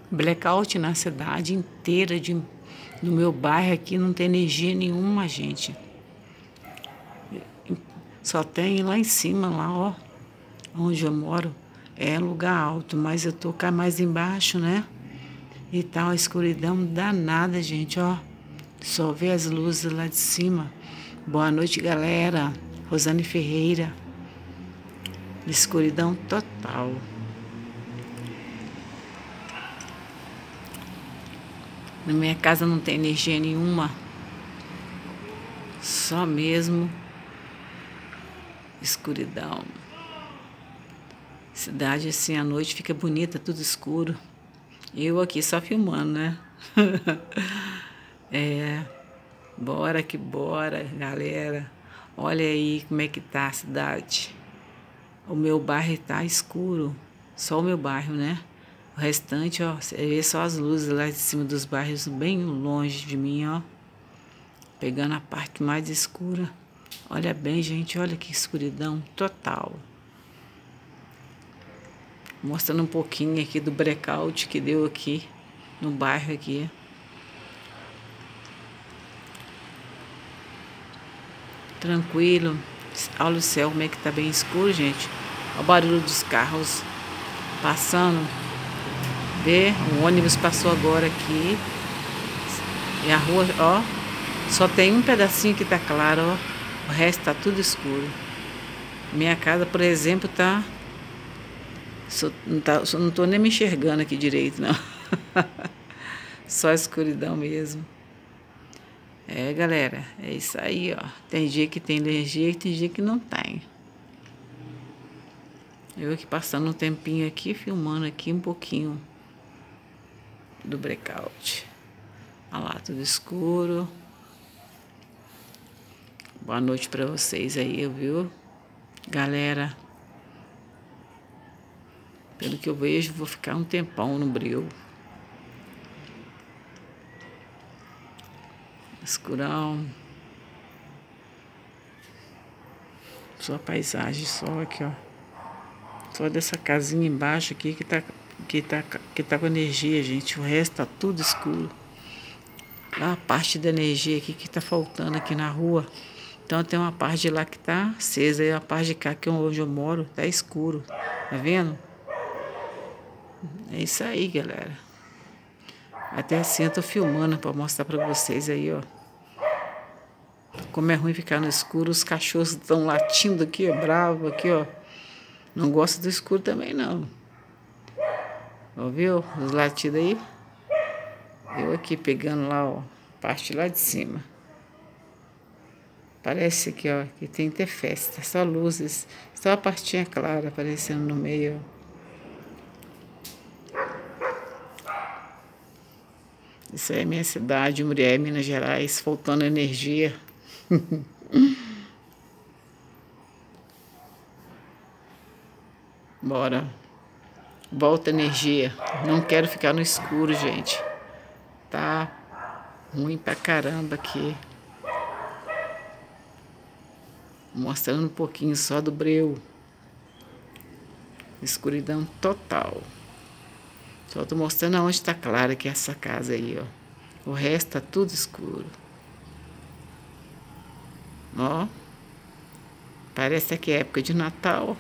Blackout na cidade inteira, no meu bairro aqui não tem energia nenhuma, gente. Só tem lá em cima, lá, ó, onde eu moro. É lugar alto, mas eu tô cá mais embaixo, né? E tá uma escuridão danada, gente, ó. Só vê as luzes lá de cima. Boa noite, galera. Rosane Ferreira. Escuridão total. Na minha casa não tem energia nenhuma. Só mesmo escuridão. Cidade assim à noite fica bonita, tudo escuro. Eu aqui só filmando, né? Bora que bora, galera. Olha aí como é que tá a cidade. O meu bairro tá escuro. Só o meu bairro, né? O restante, ó, você vê só as luzes lá de cima dos bairros, bem longe de mim, ó. Pegando a parte mais escura. Olha bem, gente, olha que escuridão total. Mostrando um pouquinho aqui do blackout que deu aqui no bairro aqui. Tranquilo. Olha o céu como é que tá bem escuro, gente. Olha o barulho dos carros passando. Vê, o ônibus passou agora aqui. E a rua, ó, só tem um pedacinho que tá claro, ó. O resto tá tudo escuro. Minha casa, por exemplo, tá... não tô nem me enxergando aqui direito, não. Só escuridão mesmo. É, galera, é isso aí, ó. Tem dia que tem energia e tem dia que não tem. Eu aqui passando um tempinho aqui, filmando aqui um pouquinho do blackout. Olha lá, tudo escuro. Boa noite pra vocês aí, viu? Galera, pelo que eu vejo, vou ficar um tempão no breu. Escurão. Só a paisagem, só aqui, ó. Só dessa casinha embaixo aqui que tá com energia, gente. O resto tá tudo escuro. A parte da energia aqui que tá faltando aqui na rua. Então tem uma parte de lá que tá acesa e a parte de cá, que é onde eu moro, tá escuro. Tá vendo? É isso aí, galera. Até assim eu tô filmando pra mostrar pra vocês aí, ó. Como é ruim ficar no escuro. Os cachorros estão latindo aqui, ó, bravo aqui, ó. Não gosto do escuro também, não. Ouviu os latidos aí? Eu aqui pegando lá, ó, parte lá de cima. Parece aqui, ó, que tem que ter festa. Só luzes, só a partinha clara aparecendo no meio, ó. Isso aí é minha cidade, Murié, Minas Gerais, faltando energia. Bora. Volta energia. Não quero ficar no escuro, gente. Tá ruim pra caramba aqui. Mostrando um pouquinho só do breu. Escuridão total. Só tô mostrando aonde tá clara que é essa casa aí, ó. O resto tá tudo escuro. Ó. Parece que é época de Natal.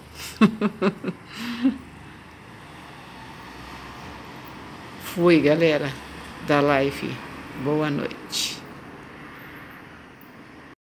Fui, galera, da live. Boa noite.